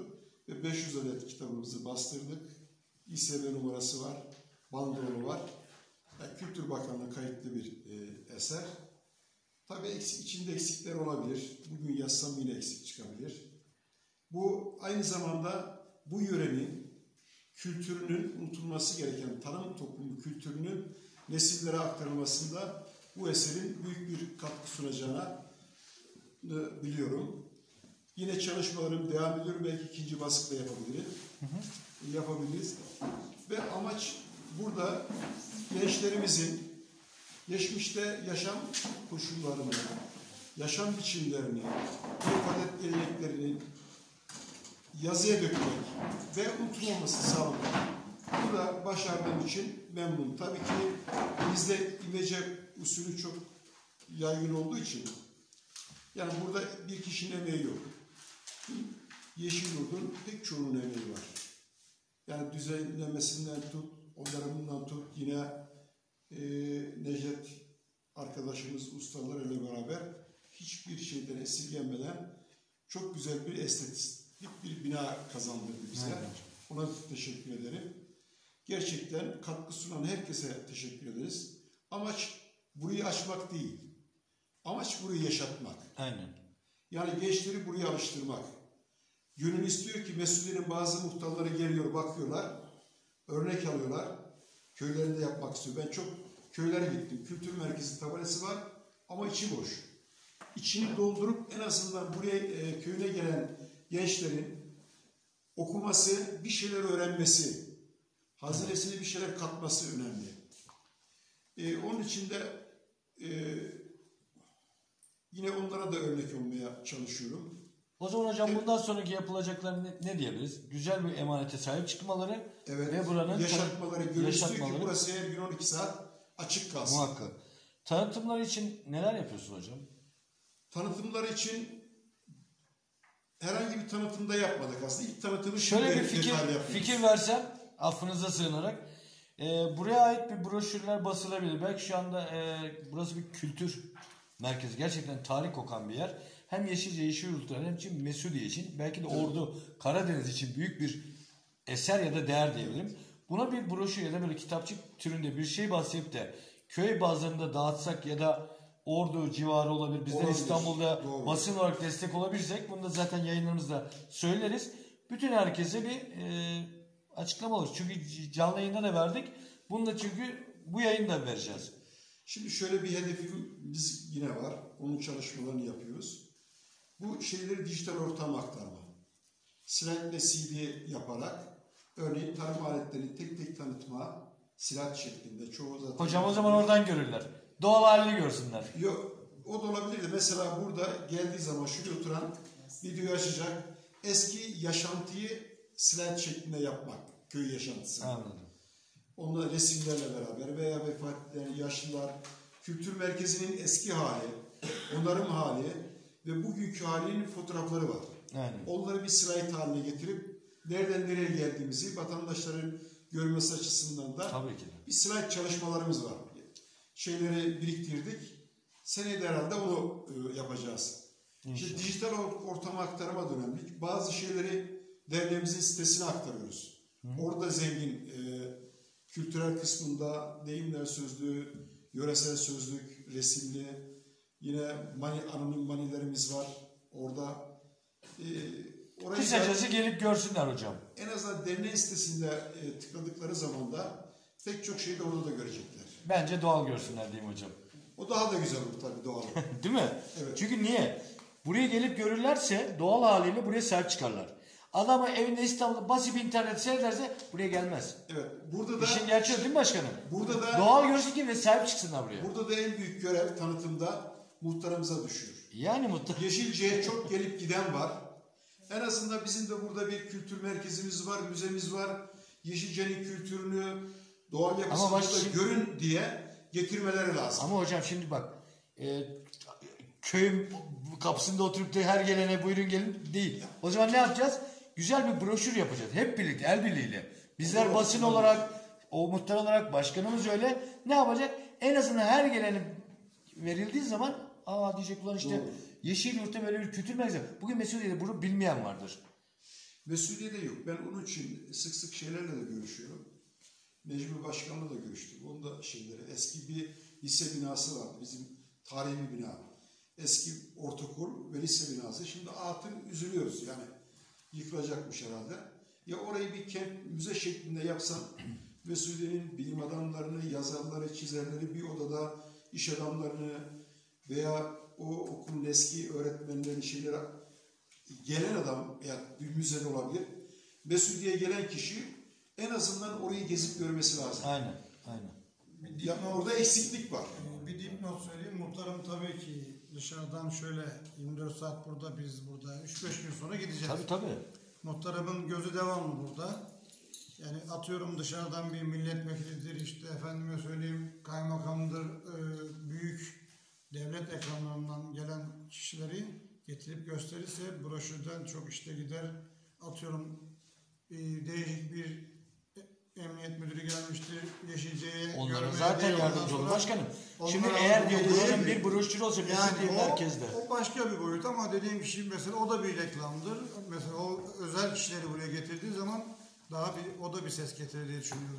ve beş yüz adet kitabımızı bastırdık. İ S B numarası var, bandrolu var. Yani Kültür Bakanlığı kayıtlı bir e, eser. Tabii eksik, içinde eksikler olabilir. Bugün yazsam yine eksik çıkabilir. Bu aynı zamanda bu yörenin kültürünün unutulması gereken tanım toplumu kültürünün nesillere aktarılmasında bu eserin büyük bir katkı sunacağını biliyorum. Yine çalışmalarım devam ediyor. Belki ikinci baskı da yapabilirim. Hı hı. Yapabiliriz. Ve amaç burada gençlerimizin geçmişte yaşam koşullarını, yaşam biçimlerini, adet geleneklerini yazıya dökmek ve unutulmaması sağlamak. Bu da başardığım için memnunum. Tabii ki bizde imece usulü çok yaygın olduğu için yani burada bir kişinin emeği yok. Yeşilyurt'un pek çoğunun emeği var. Yani düzenlemesinden tut, onlarından tut, yine e, Necdet arkadaşımız, ustalarıyla beraber hiçbir şeyden esirgenmeden çok güzel bir estetik bir bina kazandırdı bize. Evet. Ona teşekkür ederim. Gerçekten katkı sunan herkese teşekkür ederiz. Amaç burayı açmak değil. Amaç burayı yaşatmak. Aynen. Yani gençleri buraya alıştırmak. Gönül istiyor ki Mesudiye'nin bazı muhtarları geliyor, bakıyorlar, örnek alıyorlar. Köylerinde yapmak istiyor. Ben çok köylere gittim. Kültür merkezi tabelası var ama içi boş. İçini doldurup en azından buraya e, köyüne gelen gençlerin okuması, bir şeyler öğrenmesi, hazinesine bir şeyler katması önemli. E, onun için de e, yine onlara da örnek olmaya çalışıyorum. O zaman hocam bundan sonraki yapılacaklar ne, ne diyebiliriz? Güzel bir emanete sahip çıkmaları evet, ve buranın yaşatmaları, gönül istiyor ki burası her gün on iki saat açık kalsın. Muhakkak. Tanıtımlar için neler yapıyorsun hocam? Tanıtımlar için herhangi bir tanıtımda yapmadık aslında. İlk tanıtımı şöyle bir fikir, fikir versem affınıza sığınarak e, buraya ait bir broşürler basılabilir. Belki şu anda e, burası bir kültür merkezi. Gerçekten tarih kokan bir yer. Hem Yeşilce, Yeşilyurt'ta hem için Mesudiye için belki de Ordu, Karadeniz için büyük bir eser ya da değer diyebilirim. Buna bir broşür ya da böyle kitapçık türünde bir şey bahsedip de köy bazında dağıtsak ya da Ordu civarı olabilir. Bizden olabilir. İstanbul'da doğru. Basın olarak destek olabilirsek bunu da zaten yayınlarımızda söyleriz. Bütün herkese bir e, açıklama olur. Çünkü canlı yayında da verdik. Bunu da çünkü bu yayında vereceğiz. Şimdi şöyle bir hedefimiz yine var. Onun çalışmalarını yapıyoruz. Bu şeyleri dijital ortama aktarma. Slide C D yaparak örneğin tarım aletlerini tek tek tanıtma, slide şeklinde çoğu zaten... Hocam o zaman oradan görürler. Doğal halini görsünler. Yok, o da olabilir de mesela burada geldiği zaman şuraya oturan videoyu açacak, eski yaşantıyı slide şeklinde yapmak, köy yaşantısı. Anladım. Onunla resimlerle beraber veya vefat eden yaşlılar, kültür merkezinin eski hali, onarım hali ve bugünkü halinin fotoğrafları var. Aynen. Onları bir slide haline getirip nereden nereye geldiğimizi vatandaşların görmesi açısından da tabii ki de. Bir slide çalışmalarımız var. Şeyleri biriktirdik. Seneye de herhalde onu e, yapacağız. İşte dijital ortama aktarıma dönemlik. Bazı şeyleri derneğimizin sitesine aktarıyoruz. Hı. Orada zengin e, kültürel kısmında deyimler sözlüğü, yöresel sözlük, resimli, yine mani, anonim manilerimiz var. Orada e, orayı kısacası da, gelip görsünler hocam. En azından derneğin sitesinde e, tıkladıkları zaman da pek çok şeyi de orada da görecekler. Bence doğal görsünler diyeyim hocam. O daha da güzel olur tabii doğal. Değil mi? Evet. Çünkü niye? Buraya gelip görürlerse doğal haliyle buraya sahip çıkarlar. Adamı evinde İstanbul'da basit bir internet seyrederse buraya gelmez. Evet. Burada da İşin gerçeği değil mi başkanım? Burada da doğal görsün ki ve sahip çıksınlar buraya. Burada da en büyük görev tanıtımda muhtarımıza düşüyor. Yani muhtar. Yeşilce'ye çok gelip giden var. En azından bizim de burada bir kültür merkezimiz var, müzemiz var. Yeşilce'nin kültürünü, doğal yapısını da şimdi görün diye getirmeleri lazım. Ama hocam şimdi bak e, köyün kapısında oturup da her gelene buyurun gelin değil. O zaman ne yapacağız? Güzel bir broşür yapacağız. Hep birlikte, el birliğiyle. Bizler basın olarak, o muhtar olarak, başkanımız öyle. Ne yapacak? En azından her gelene verildiği zaman aa diyecek ulan işte Yeşilyurt'ta böyle bir kültür merkezi. Bugün Mesudiye'de bunu bilmeyen vardır. Mesudiye'de yok. Ben onun için sık sık şeylerle de görüşüyorum. Necmi Başkan'la da görüştük. Onun da şeyleri, eski bir lise binası vardı. Bizim tarihi bir bina. Eski ortaokul ve lise binası. Şimdi atın üzülüyoruz yani. Yıkılacakmış herhalde. Ya orayı bir kent müze şeklinde yapsan, Mesudiye'nin bilim adamlarını, yazarları, çizerleri bir odada, iş adamlarını veya o okulun eski öğretmenleri, şeylere gelen adam veya bir müzede olabilir. Mesudiye'ye gelen kişi en azından orayı gezip görmesi lazım. Aynen, aynen. Ya orada eksiklik var. Bir dipnot söyleyeyim. Muhtarım tabii ki dışarıdan şöyle yirmi dört saat burada, biz burada üç beş gün sonra gideceğiz. Tabii tabii. Muhtarımın gözü devamlı burada. Yani atıyorum dışarıdan bir milletvekilidir, işte efendime söyleyeyim kaymakamdır, e, büyük devlet ekranlarından gelen kişileri getirip gösterirse broşürden çok işte gider. Atıyorum e, değişik bir emniyet müdürü gelmiştir Yeşilce'ye. Onlara zaten yardımcı olur başkanım. Şimdi Onlara eğer gelecek buranın bir broşürü olsa Mesudiye yani merkezde. o, o başka bir boyut ama dediğim kişi mesela o da bir reklamdır. Mesela o özel kişileri buraya getirdiği zaman daha bir, o da bir ses getirir diye düşünüyorum.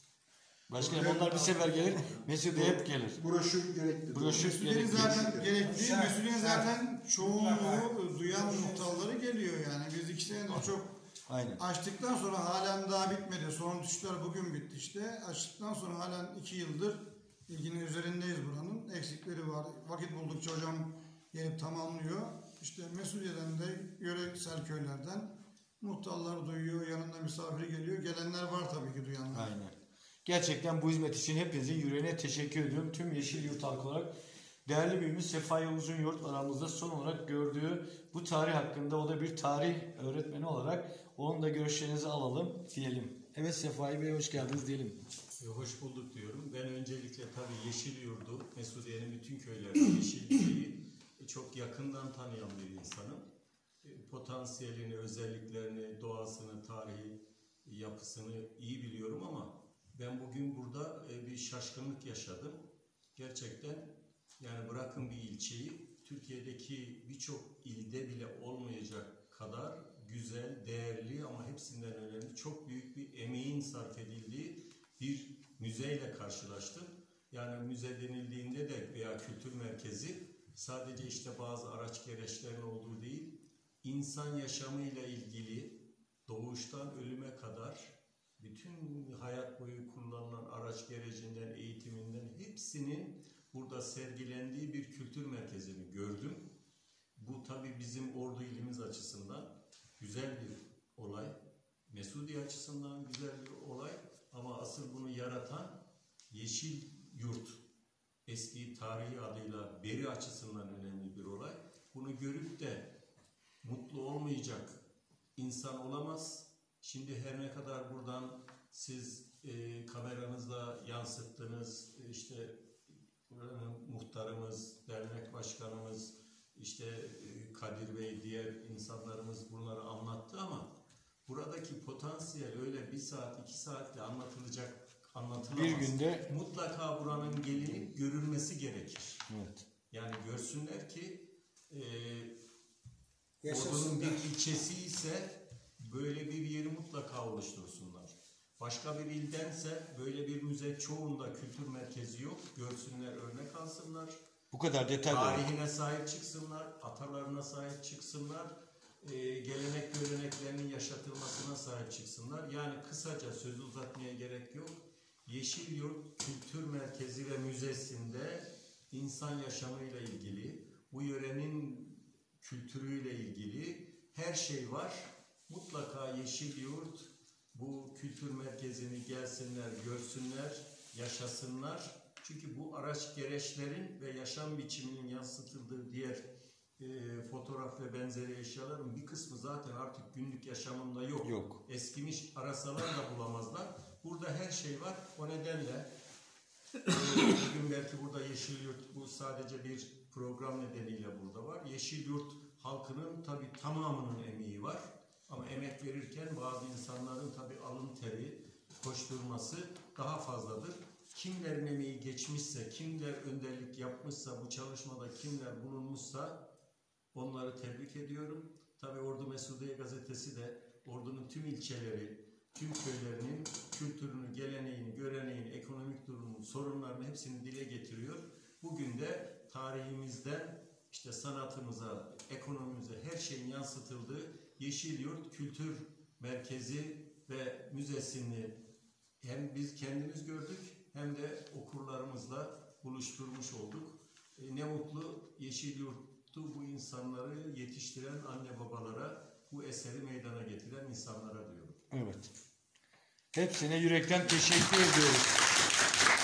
Başkanım onlar bir sefer gelir, Mesudiye hep gelir. Broşür gerekli. Broşür Mesudiye'nin gerekli. zaten gerekli. Mesudiye'nin zaten çoğunluğu duyan muhtarları geliyor yani. Biz iki senedir çok Aynen. açtıktan sonra halen daha bitmedi. Son düşüşler bugün bitti işte. Açtıktan sonra halen iki yıldır ilginin üzerindeyiz buranın. Eksikleri var. Vakit buldukça hocam gelip tamamlıyor. İşte Mesudiye'den de yöresel köylerden muhtarlar duyuyor, yanında misafiri geliyor. Gelenler var tabii ki duyanlar. Aynen. Gerçekten bu hizmet için hepinizin yüreğine teşekkür ediyorum. Tüm Yeşil Yurt halkı olarak değerli büyüğümüz Sefai Uzunyurt aramızda son olarak gördüğü bu tarih hakkında o da bir tarih öğretmeni olarak onun da görüşlerinizi alalım diyelim. Evet Sefai Bey hoş geldiniz diyelim. Hoş bulduk diyorum. Ben öncelikle tabii Yeşil Yurdu, Mesudiye'nin bütün köylerini, Yeşilce'yi çok yakından tanıyan bir insanım. Potansiyelini, özelliklerini, doğasını, tarihi yapısını iyi biliyorum ama ben bugün burada bir şaşkınlık yaşadım. Gerçekten yani bırakın bir ilçeyi, Türkiye'deki birçok ilde bile olmayacak kadar güzel, değerli ama hepsinden önemli çok büyük bir emeğin sarf edildiği bir müzeyle karşılaştım. Yani müze denildiğinde de veya kültür merkezi sadece işte bazı araç gereçlerin olduğu değil, insan yaşamıyla ilgili doğuştan ölüme kadar bütün hayat boyu kullanılan araç gerecinden, eğitiminden hepsinin burada sergilendiği bir kültür merkezini gördüm. Bu tabii bizim Ordu ilimiz açısından güzel bir olay. Mesudiye açısından güzel bir olay. Ama asıl bunu yaratan Yeşil Yurt, eski tarihi adıyla Beri açısından önemli bir olay. Bunu görüp de mutlu olmayacak insan olamaz. Şimdi her ne kadar buradan siz e, kameranızla yansıttınız, işte buranın muhtarımız, dernek başkanımız, işte e, Kadir Bey, diğer insanlarımız bunları anlattı ama buradaki potansiyel öyle bir saat, iki saatle anlatılacak, anlatılamaz. Bir günde mutlaka buranın gelinip görülmesi gerekir. Evet. Yani görsünler ki e, Ordu'nun bir ilçesi ise böyle bir yeri mutlaka oluştursunlar. Başka bir ildense böyle bir müze çoğunda kültür merkezi yok. Görsünler, örnek alsınlar. Bu kadar detaylı. Tarihine sahip çıksınlar, atalarına sahip çıksınlar. Ee, gelenek göreneklerinin yaşatılmasına sahip çıksınlar. Yani kısaca sözü uzatmaya gerek yok. Yeşil Yurt Kültür Merkezi ve Müzesi'nde insan yaşamıyla ilgili, bu yörenin kültürüyle ilgili her şey var. Mutlaka Yeşil Yurt bu kültür merkezini gelsinler, görsünler, yaşasınlar. Çünkü bu araç gereçlerin ve yaşam biçiminin yansıtıldığı diğer e, fotoğraf ve benzeri eşyaların bir kısmı zaten artık günlük yaşamında yok. Yok. Eskimiş arasalar da bulamazlar. Burada her şey var. O nedenle e, bugün belki burada Yeşil Yurt bu sadece bir program nedeniyle burada var. Yeşil Yurt halkının tabii tamamının emeği var. Ama emek verirken bazı insanların tabii alın teri, koşturması daha fazladır. Kimlerin emeği geçmişse, kimler önderlik yapmışsa, bu çalışmada kimler bulunmuşsa onları tebrik ediyorum. Tabii Ordu Mesudiye gazetesi de Ordu'nun tüm ilçeleri, tüm köylerinin kültürünü, geleneğini, göreneğini, ekonomik durumunu, sorunlarını hepsini dile getiriyor. Bugün de tarihimizden işte sanatımıza, ekonomimize her şeyin yansıtıldığı Yeşilyurt Kültür Merkezi ve Müzesi'ni hem biz kendimiz gördük hem de okurlarımızla buluşturmuş olduk. E, ne mutlu Yeşilyurt'u bu insanları yetiştiren anne babalara, bu eseri meydana getiren insanlara diyorum. Evet. Hepsine yürekten teşekkür ediyoruz.